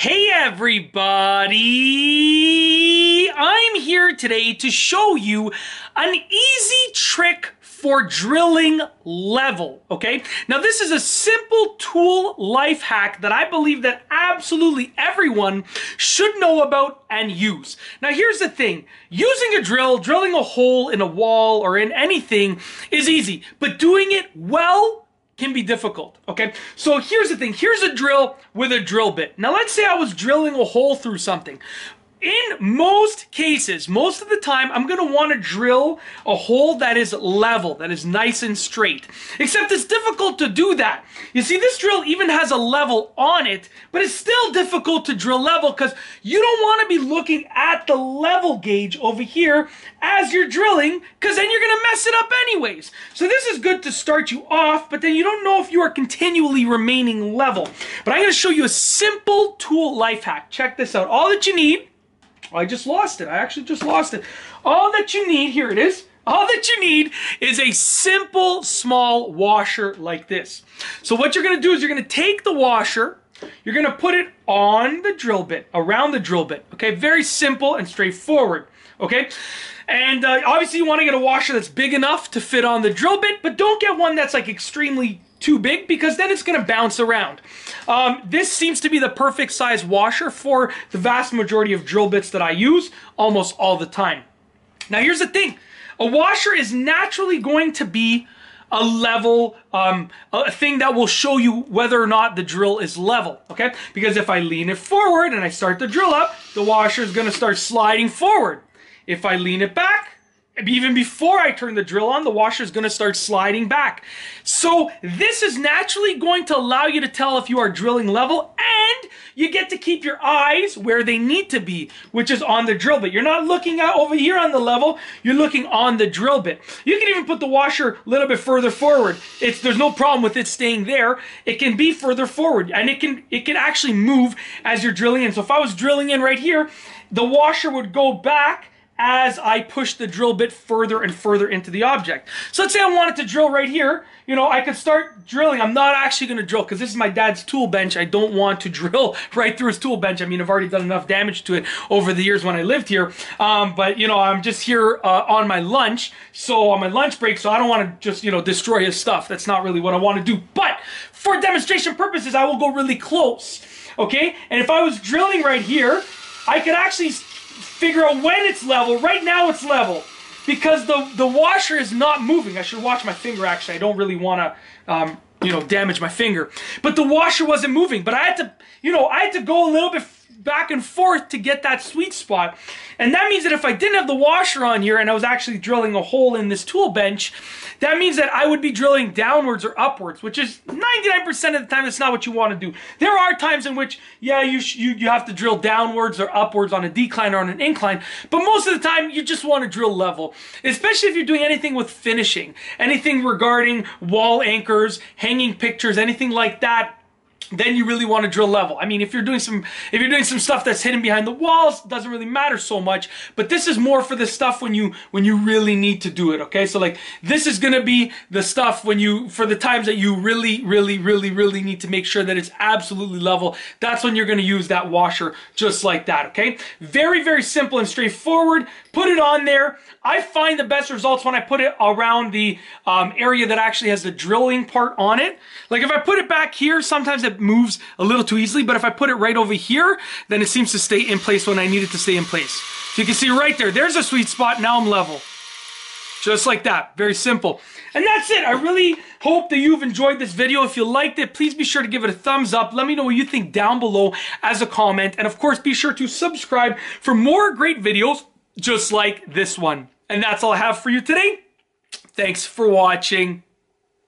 Hey everybody! I'm here today to show you an easy trick for drilling level, okay? Now this is a simple tool life hack that I believe that absolutely everyone should know about and use. Now here's the thing, using a drill, drilling a hole in a wall or in anything is easy, but doing it well can be difficult, okay? So here's the thing. Here's a drill with a drill bit. Now let's say I was drilling a hole through something. In most cases, most of the time, I'm going to want to drill a hole that is level, that is nice and straight. Except it's difficult to do that. You see, this drill even has a level on it, but it's still difficult to drill level because you don't want to be looking at the level gauge over here as you're drilling, because then you're going to mess it up anyways. So this is good to start you off, but then you don't know if you are continually remaining level. But I'm going to show you a simple tool life hack. Check this out. All that you need, I just lost it. I actually just lost it. All that you need, here it is. All that you need is a simple, small washer like this. So what you're going to do is you're going to take the washer, you're going to put it on the drill bit, around the drill bit. Okay, very simple and straightforward. Okay, and obviously you want to get a washer that's big enough to fit on the drill bit, but don't get one that's like extremely too big because then it's going to bounce around. This seems to be the perfect size washer for the vast majority of drill bits that I use almost all the time. Now here's the thing. A washer is naturally going to be a level, a thing that will show you whether or not the drill is level, okay? Because if I lean it forward and I start the drill up, the washer is going to start sliding forward. If I lean it back, even before I turn the drill on, the washer is going to start sliding back. So this is naturally going to allow you to tell if you are drilling level, and you get to keep your eyes where they need to be, which is on the drill bit. You're not looking out over here on the level, you're looking on the drill bit. You can even put the washer a little bit further forward. There's no problem with it staying there. It can be further forward, and it can actually move as you're drilling in. So if I was drilling in right here, the washer would go back as I push the drill bit further and further into the object. So let's say I wanted to drill right here. You know, I could start drilling. I'm not actually going to drill because this is my dad's tool bench. I don't want to drill right through his tool bench. I mean, I've already done enough damage to it over the years when I lived here. But, you know, I'm just here on my lunch. So on my lunch break, so I don't want to just, you know, destroy his stuff. That's not really what I want to do. But for demonstration purposes, I will go really close. Okay? And if I was drilling right here, I could actually figure out when it's level. Right now it's level because the washer is not moving. I should watch my finger actually. I don't really want to you know, damage my finger. But the washer wasn't moving. But I had to, you know, I had to go a little bit back and forth to get that sweet spot. And that means that if I didn't have the washer on here and I was actually drilling a hole in this tool bench, that means that I would be drilling downwards or upwards, which is 99% of the time that's not what you want to do. There are times in which, yeah, you have to drill downwards or upwards on a decline or on an incline, but most of the time you just want to drill level, especially if you're doing anything with finishing, anything regarding wall anchors, hanging pictures, anything like that. Then you really want to drill level. I mean, if you're doing some stuff that's hidden behind the walls, it doesn't really matter so much. But this is more for the stuff when you really need to do it. Okay, so like this is gonna be the stuff for the times that you really need to make sure that it's absolutely level. That's when you're gonna use that washer just like that. Okay, very simple and straightforward. Put it on there. I find the best results when I put it around the area that actually has the drilling part on it. Like if I put it back here, sometimes it moves a little too easily, but if I put it right over here, then it seems to stay in place when I need it to stay in place. So you can see right there, there's a sweet spot, now I'm level. Just like that, very simple. And that's it. I really hope that you've enjoyed this video. If you liked it, please be sure to give it a thumbs up. Let me know what you think down below as a comment. And of course, be sure to subscribe for more great videos just like this one. And that's all I have for you today. Thanks for watching.